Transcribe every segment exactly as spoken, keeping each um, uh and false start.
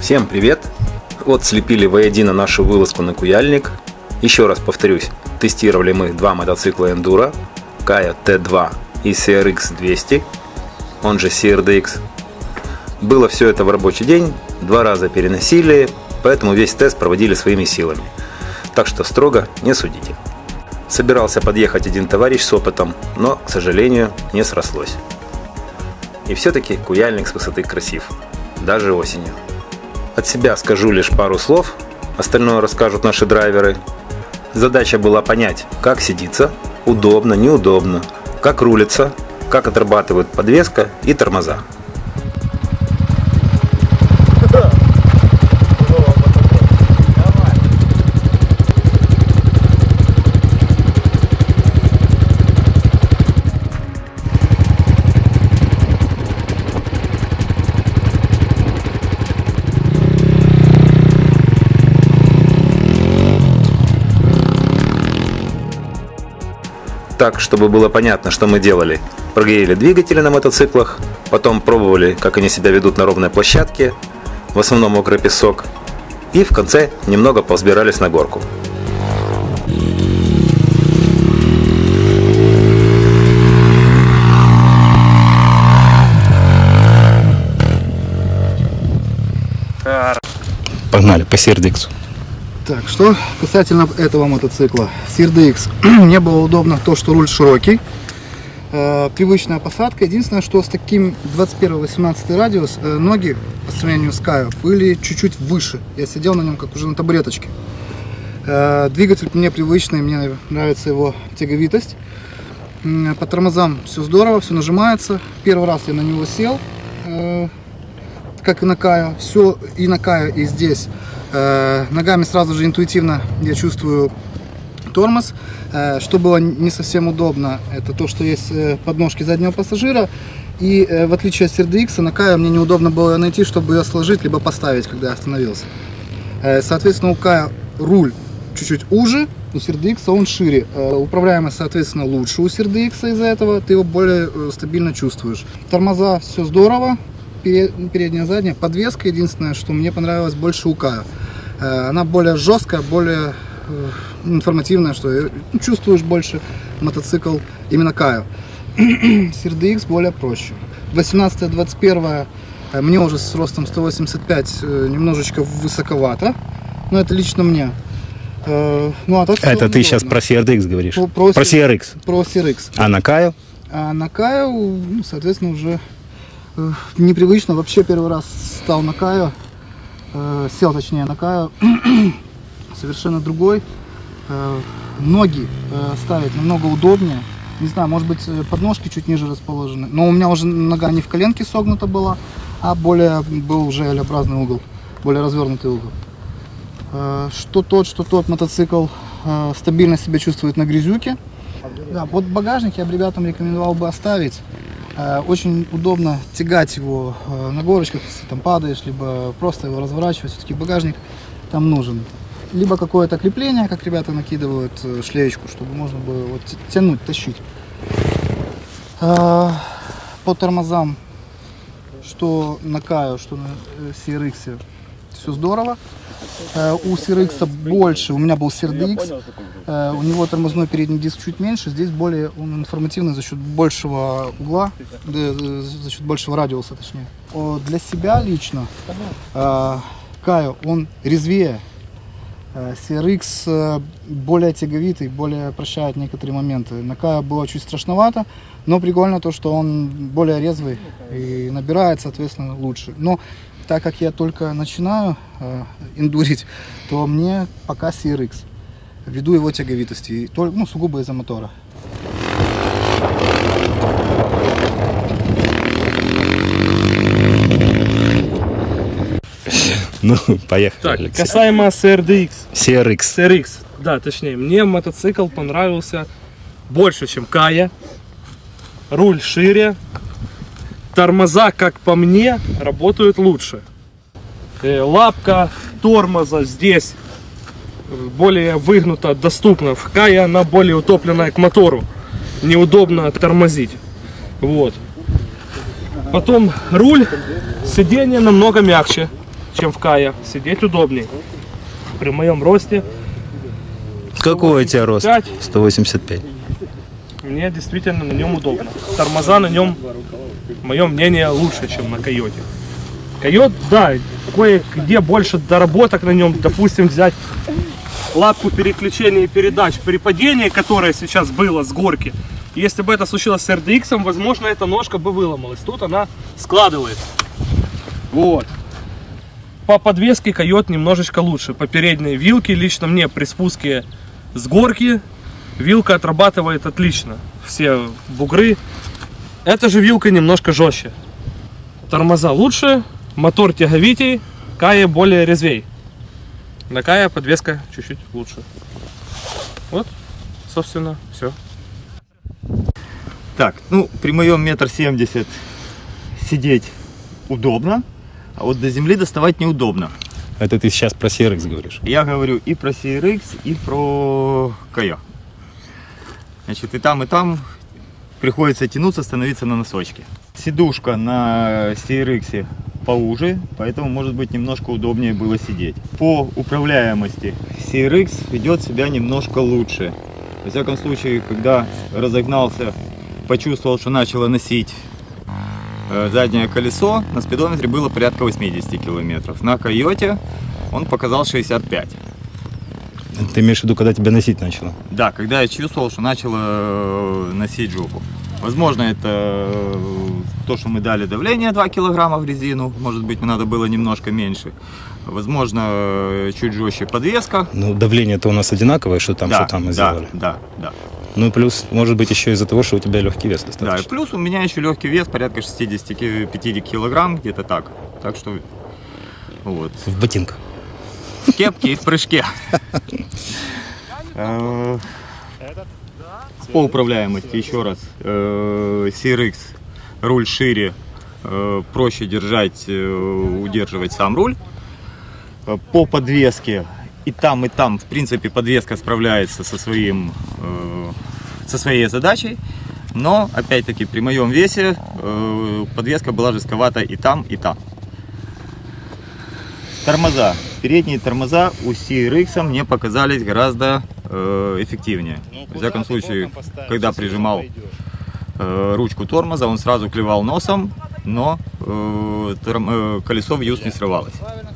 Всем привет! Вот слепили воедино нашу вылазку на Куяльник. Еще раз повторюсь, тестировали мы два мотоцикла Enduro, Kaya Т два и си ар икс двести, он же си ар ди икс. Было все это в рабочий день, два раза переносили, поэтому весь тест проводили своими силами. Так что строго не судите. Собирался подъехать один товарищ с опытом, но, к сожалению, не срослось. И все-таки Куяльник с высоты красив, даже осенью. От себя скажу лишь пару слов, остальное расскажут наши драйверы. Задача была понять, как сидится, удобно, неудобно, как рулится, как отрабатывают подвеска и тормоза. Так, чтобы было понятно, что мы делали. Прогрели двигатели на мотоциклах, потом пробовали, как они себя ведут на ровной площадке, в основном мокрый песок, и в конце немного повзбирались на горку. Погнали по си ар ди икс. Так, что касательно этого мотоцикла, си ар ди икс. Мне было удобно то, что руль широкий, э, привычная посадка. Единственное, что с таким двадцать первый восемнадцатый радиус э, ноги по сравнению с Kaya были чуть-чуть выше. Я сидел на нем как уже на табуреточке. Э, двигатель мне привычный, мне нравится его тяговитость. Э, по тормозам все здорово, все нажимается. Первый раз я на него сел, э, как и на Kaya. Все и на Kaya, и здесь. Ногами сразу же интуитивно я чувствую тормоз. Что было не совсем удобно, это то, что есть подножки заднего пассажира. И в отличие от си ар ди икс, на Kaya мне неудобно было найти, чтобы ее сложить, либо поставить, когда я остановился. Соответственно, у Kaya руль чуть-чуть уже, у си ар ди икс он шире. Управляемость, соответственно, лучше у си ар ди икс из-за этого, ты его более стабильно чувствуешь. Тормоза, все здорово. Передняя, задняя. Подвеска, единственное, что мне понравилось больше у Kaya. Она более жесткая, более информативная, что чувствуешь больше мотоцикл именно Kaya. си ар ди икс более проще. восемнадцатое двадцать первое мне уже с ростом сто восемьдесят пять немножечко высоковато, но это лично мне. Ну, а так это ты сейчас про си ар ди икс говоришь? Про, про, про си ар икс. Про си ар икс. А на Kaya? А на Kaya, ну, соответственно, уже непривычно. Вообще первый раз стал на Kaya, э, сел точнее на Kaya, совершенно другой. Э, ноги э, ставить намного удобнее. Не знаю, может быть, подножки чуть ниже расположены. Но у меня уже нога не в коленке согнута была, а более был уже L-образный угол, более развернутый угол. Э, что тот, что тот мотоцикл э, стабильно себя чувствует на грязюке. Да, вот багажник я бы ребятам рекомендовал бы оставить. Очень удобно тягать его на горочках, если там падаешь, либо просто его разворачивать. Все-таки багажник там нужен. Либо какое-то крепление, как ребята накидывают, шлеечку, чтобы можно было вот тянуть, тащить. По тормозам, что на Kaya, что на си ар икс, все здорово. У си ар икс больше, у меня был си ар ди икс, у него тормозной передний диск чуть меньше, здесь более он информативный за счет большего угла, за счет большего радиуса точнее. Для себя лично Kaya он резвее, си ар икс более тяговитый, более прощает некоторые моменты. На Kaya было чуть страшновато, но прикольно то, что он более резвый и набирает, соответственно, лучше. Но так как я только начинаю э, эндурить, то мне пока си ар икс, ввиду его тяговитости, только, ну, сугубо из-за мотора. Ну, поехали. Так, Алексей. касаемо си ар ди икс. си ар икс. си ар икс, да, точнее, мне мотоцикл понравился больше, чем Kaya. Руль шире. Тормоза, как по мне, работают лучше. Лапка тормоза здесь более выгнута, доступна. В Kaya она более утопленная к мотору. Неудобно тормозить. Вот. Потом руль, сиденье намного мягче, чем в Кая. Сидеть удобнее. При моем росте. Какой у тебя рост? пять. сто восемьдесят пять. Мне действительно на нем удобно. Тормоза на нем, мое мнение, лучше, чем на Койоте. Койот, да, кое-где больше доработок на нем. Допустим, взять лапку переключения передач при падении, которое сейчас было с горки. Если бы это случилось с эр дэ икс, возможно, эта ножка бы выломалась. Тут она складывается. Вот. По подвеске Койот немножечко лучше. По передней вилке лично мне при спуске с горки вилка отрабатывает отлично. Все бугры. Эта же вилка немножко жестче. Тормоза лучше, мотор тяговитей, Кая более резвей. На Кая подвеска чуть-чуть лучше. Вот, собственно, все. Так, ну, при моем метр семьдесят сидеть удобно, а вот до земли доставать неудобно. Это ты сейчас про си эр икс говоришь? Я говорю и про си эр икс, и про Кая. Значит, и там, и там приходится тянуться, становиться на носочки. Сидушка на си эр икс поуже, поэтому, может быть, немножко удобнее было сидеть. По управляемости си эр икс ведет себя немножко лучше. Во всяком случае, когда разогнался, почувствовал, что начало носить заднее колесо, на спидометре было порядка восьмидесяти километров. На Койоте он показал шестьдесят пять. Ты имеешь в виду, когда тебя носить начало? Да, когда я чувствовал, что начало носить жопу. Возможно, это то, что мы дали давление два килограмма в резину. Может быть, надо было немножко меньше. Возможно, чуть жестче подвеска. Ну, давление-то у нас одинаковое, что там, да, что там мы да, сделали. Да, да. Ну, плюс, может быть, еще из-за того, что у тебя легкий вес достаточно. Да, и плюс у меня еще легкий вес, порядка шестидесяти пяти килограмм, где-то так. Так что, вот. В ботинках. В кепке и в прыжке. По управляемости, еще раз, си эр икс, руль шире, проще держать, удерживать сам руль. По подвеске и там, и там, в принципе, подвеска справляется со, своим, со своей задачей. Но, опять-таки, при моем весе подвеска была жестковата и там, и там. Тормоза. Передние тормоза у си эр икс мне показались гораздо э, эффективнее. В всяком случае, когда прижимал э, ручку тормоза, он сразу клевал носом, но э, торм, э, колесо в юз не срывалось.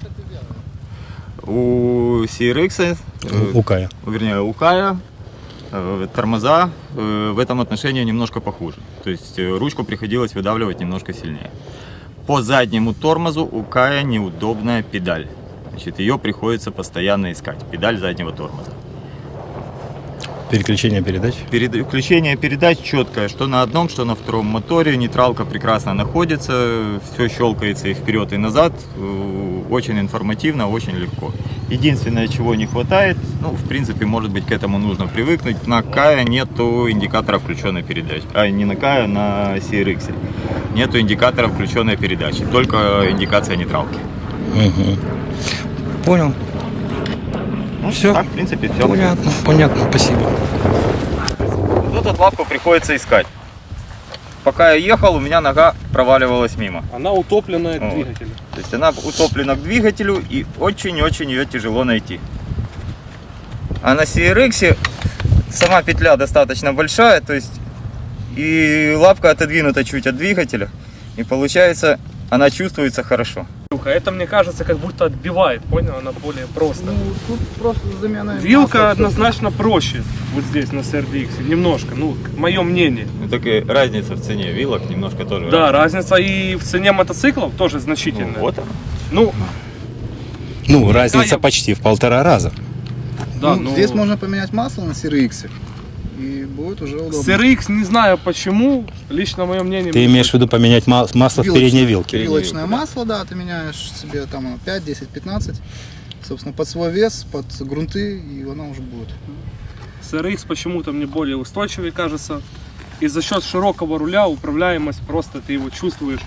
У си эр икс, э, У Кая. вернее, у Кая э, тормоза э, в этом отношении немножко похуже. То есть э, ручку приходилось выдавливать немножко сильнее. По заднему тормозу у Кая неудобная педаль. Значит, ее приходится постоянно искать. Педаль заднего тормоза. Переключение передач? Переключение передач четкое, что на одном, что на втором моторе. Нейтралка прекрасно находится, все щелкается и вперед, и назад. Очень информативно, очень легко. Единственное, чего не хватает, ну, в принципе, может быть, к этому нужно привыкнуть. На Кая нету индикатора включенной передачи. А, не на Кая, на си эр икс. Нету индикатора включенной передачи, только индикация нейтралки. Угу. Понял. Ну, все. Так, в принципе, все. Понятно, понятно, спасибо. Тут отладку приходится искать. Пока я ехал, у меня нога проваливалась мимо. Она утопленная к Вот. двигателю. То есть она утоплена к двигателю, и очень-очень ее тяжело найти. А на си эр икс сама петля достаточно большая, то есть и лапка отодвинута чуть от двигателя, и получается она чувствуется хорошо. Это, мне кажется, как будто отбивает, понял? Она более просто. Ну, тут просто замена Вилка масла, однозначно проще вот здесь на си эр дэ икс, немножко, ну, мое мнение. Ну, так и разница в цене вилок немножко тоже. Да, разница и в цене мотоциклов тоже значительная. Ну, вот она. Ну, Ну, разница я- вспочти в полтора раза. да, Ну, ну, здесь можно поменять масло на си эр икс, и будет уже удобно. си эр икс не знаю почему, лично мое мнение. Ты имеешь в виду поменять ма- масло в Вилочное. передней вилке? Вилочное масло, да, ты меняешь себе там пять, десять, пятнадцать, собственно, под свой вес, под грунты, и оно уже будет. си эр икс почему-то мне более устойчивый кажется. И за счет широкого руля управляемость просто ты его чувствуешь.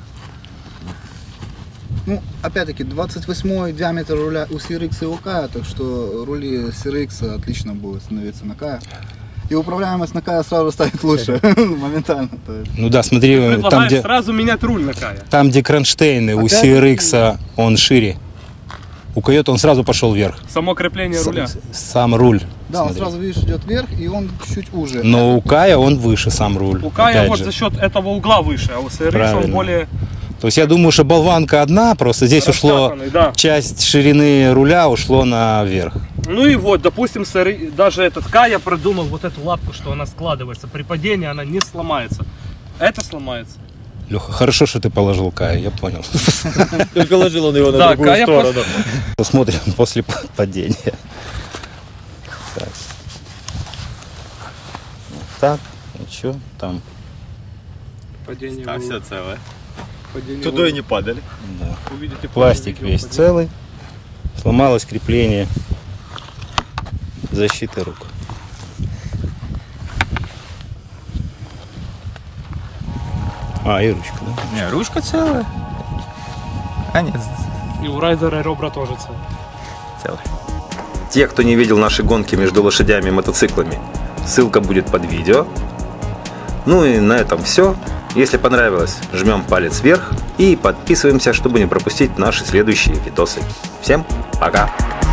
Ну, опять-таки, двадцать восьмой диаметр руля у си эр икс и у Кая, так что рули си эр икс отлично будут становиться на Кая. и управляемость на Кая сразу станет лучше, моментально. То есть. Ну да, смотри, там Предлагаешь где, сразу менять руль на Кая. там, где кронштейны, у Опять си эр икс он шире. У Койота он сразу пошел вверх. Само крепление С- руля. Сам руль. Да, он смотри. сразу, видишь, идет вверх, и он чуть уже. Но у Кая он выше сам руль. У Кая опять вот же. за счет этого угла выше, а у си эр икс он Правильно. более То есть я думаю, что болванка одна, просто здесь ушло, расшатанный, да. часть ширины руля ушло наверх. Ну и вот, допустим, си эр икс, даже этот Кая продумал вот эту лапку, что она складывается. При падении она не сломается. Это сломается. Леха, хорошо, что ты положил Кая, я понял. Только ложил он его на Да, другую Кая сторону. Посмотрим после падения. Так. Так, ничего, там, Падение Так, вы- все целое. падение Туда вы и не падали. да. увидите Пластик позже весь видео. целый. Сломалось крепление защиты рук. А, и ручка, да? Не, ручка целая. А нет, И у райдера ребра тоже целые. целая. Те, кто не видел наши гонки между лошадями и мотоциклами, ссылка будет под видео. Ну и на этом все. Если понравилось, жмем палец вверх и подписываемся, чтобы не пропустить наши следующие видосы. Всем пока!